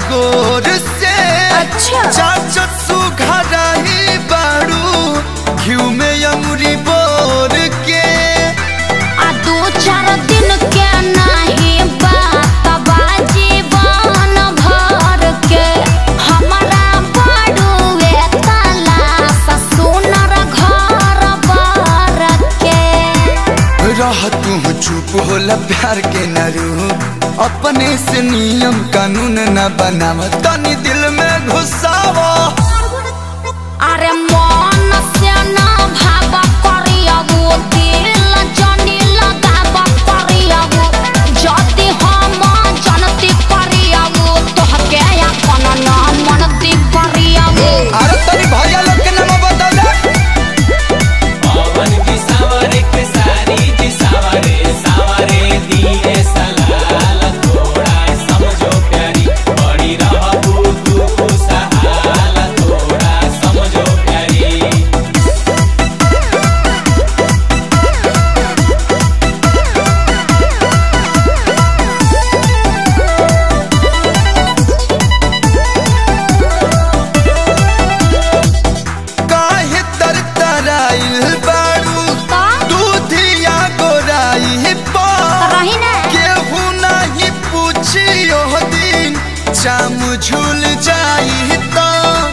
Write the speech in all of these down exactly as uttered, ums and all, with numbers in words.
गोर से अच्छा चाचत सुघराही बाड़ू घिउ में अंगुरी बोर के आ दो चार दिन के नहीं बात बा जीवन भर के हमारा बड़ुए तलाश सुनर घर बर के रह तू चुप होला प्यार के नरू अपने से नियम कानून न बनाव तनी दिल में घुसावा अरे मन से ना भाव करियाबो दिल जनी लगाव करियाबो जति हम जनती करियाबो तोहके अपन ना मनती करियाबो। अरे तनी भैया लोग के नाम बता दे पवन की सावरे के सारी जी सावरे सावरे दिए सलाल थोड़ा समझो प्यारी बड़ी रहबू तू खुशहाल थोड़ा समझो प्यारी। काहे तरतराइल बाड़ू दूधिया गोराई पा रही ना केहू नहीं पूछियो दिन चाम झूल जाई तो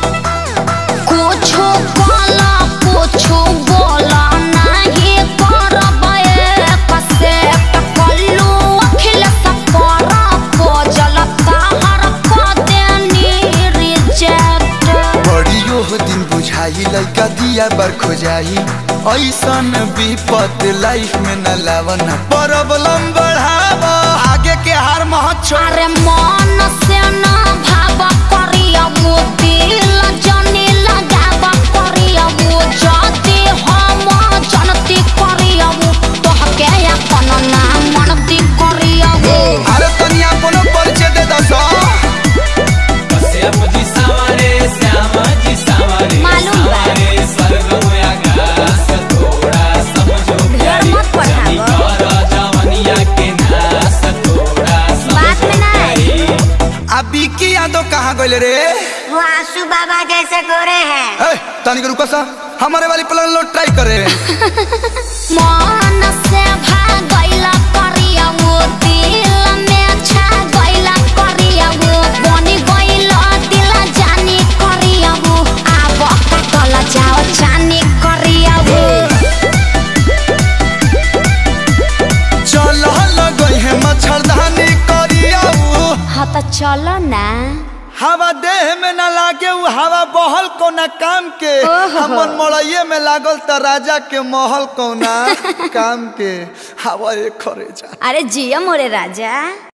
कुछो बोला कुछो बोला नहीं करबे कसे टकलू अखिल सपरा को जलता हर को देनी रिजेक्ट बड़ियो दिन बुझाई लइका दिया बर खोजाई ऐसन विपत लाइफ में न लावन प्रॉब्लम बढ़ावा आगे के हार महत छोड़ अरे मन से ना भाव करियाबो दिल जनी लगाव करियाबो जति हम जनती करियाबो तोहके अपन ना मनती करियाबो। अरे तनिया कोनो परिचय दे दसो कश्यप जी सावरे श्याम जी सावरे मालूम बा। सावरे स्वर्ग में आकाश थोड़ा समझो प्यारी मत पढ़ावो। जनी कर जवनिया के नाश थोड़ा बात में समझो ना प्यारी। अभी की यादव कहाँ गइल रे वो आंसू बाबा जैसे गोरे हैं। ए तनिक रुको सा हमारे वाली प्लान लो ट्राई करे मन से भागैला करियाबो दिल में छा गइला करियाबो बनी गइला दिल जानी करियाबो आब कटल जाओ जानी करियाबो। चल लगई है मच्छरदानी करियाऊ हाँ तो चलो ना हवा देह में न लागे उ हवा बहल कोना काम के ओहो। हमन मड़इये में लागल त राजा के महल कोना काम के हवा एक खरे जा अरे जिया मोरे राजा।